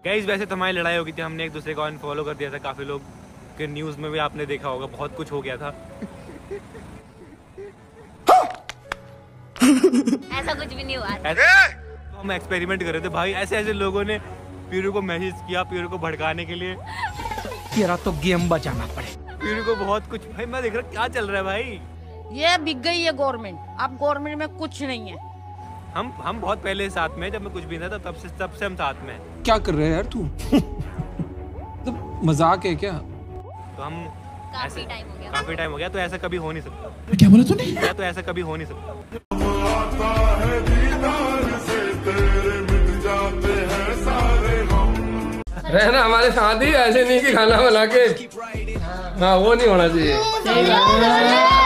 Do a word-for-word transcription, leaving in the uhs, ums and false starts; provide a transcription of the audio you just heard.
Guys वैसे तो हमारी लड़ाई हो गई थी, हमने एक दूसरे को अनफॉलो कर दिया था, काफी लोग के न्यूज में भी आपने देखा होगा, बहुत कुछ हो गया था। ऐसा कुछ भी नहीं हुआ। तो हम एक्सपेरिमेंट कर रहे थे भाई, ऐसे ऐसे लोगों ने पीरू को मैसेज किया, पीरू को भड़काने के लिए। तेरा तो गेम बचाना पड़े। पीरू को बहुत कुछ, भाई मैं देख रहा क्या चल रहा है भाई। ये बिक गई है गवर्नमेंट, अब गवर्नमेंट में कुछ नहीं है। हम हम बहुत पहले साथ में, जब मैं कुछ भी नहीं था तब से तब से हम साथ में। क्या कर रहे हैं यार तू? तो मजाक है क्या? तो हम काफी टाइम हो गया काफी टाइम हो गया, तो ऐसा कभी हो नहीं सकता। क्या बोला तूने? या तो ऐसा कभी हो नहीं सकता। रहना हमारे साथ ही, ऐसे नहीं कि खाना बना के, हाँ वो नहीं होना चाहिए।